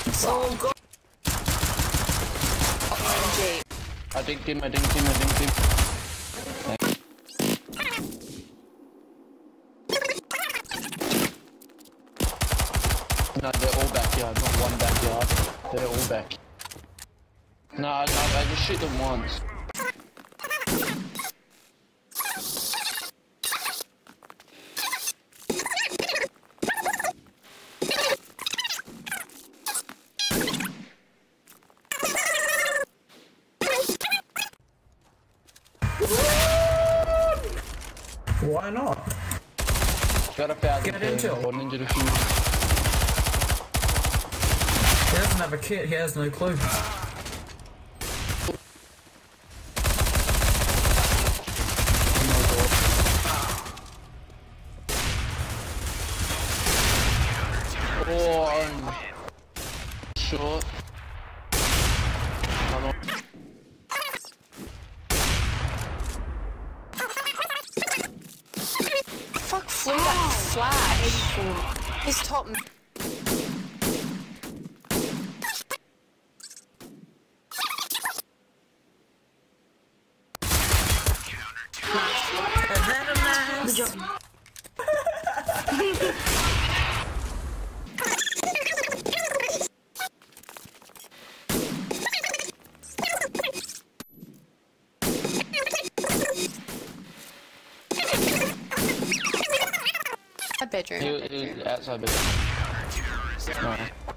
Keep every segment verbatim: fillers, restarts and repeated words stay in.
Oh god. I dinked him, I dinked him, I dinked him. Thanks. No, they're all backyard, not one backyard. They're all back. No, no, I just shoot them once. Why not? Got a thousand. Get into it. Or ninja to shoot. He doesn't have a kit, he has no clue. Oh, I'm short. Fuck flew that flash. His top. Good job. A bedroom. He, he was outside bedroom. No.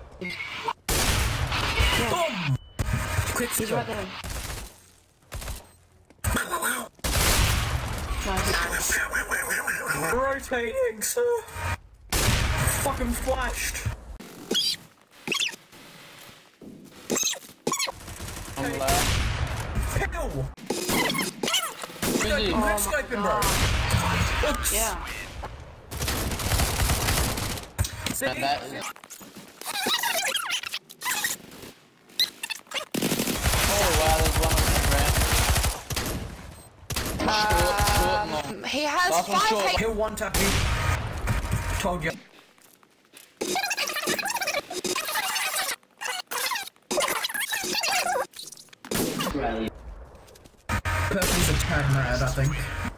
Boom! Quick He's stop. right there. No, Rotating, sir. Fucking flashed. I'm left. Pickle! Busy. Quick my scoping, bro. Oops. yeah. See? And that is... Oh wow, there's one on the ground. Short, short, and long. Um, he has Last one five short. H- Kill one tappy. Told you. Purple's a tad mad, I think.